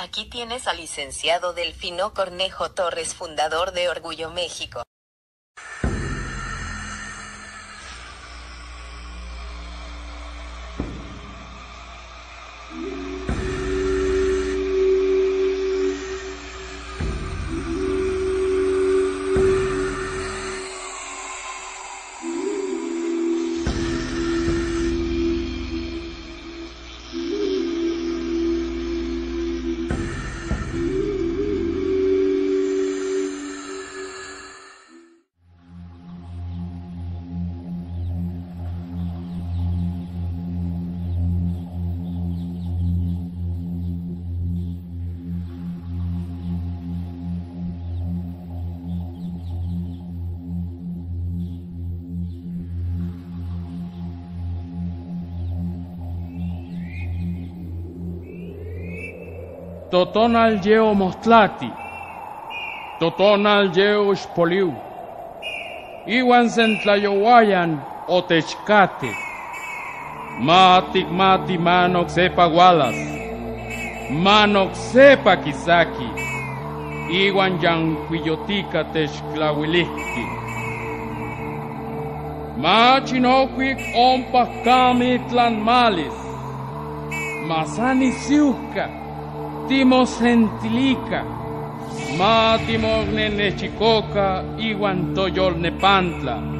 Aquí tienes al licenciado Delfino Cornejo Torres, fundador de Orgullo México. Totonal yeo Mostlati, Totonal yeo Xpoliu, Iwan Sentlayowayan Otechcate, Matic Mati Manok Sepa Walas, Manok Sepa Kisaki, Iwan Yanquillotica Techclawilihki, Machinoquic Ompa Camitlan Malis, Masani Siuca, Timos Gentilica, Matimos Nenechicoca, Iwan Toyol Nepantla,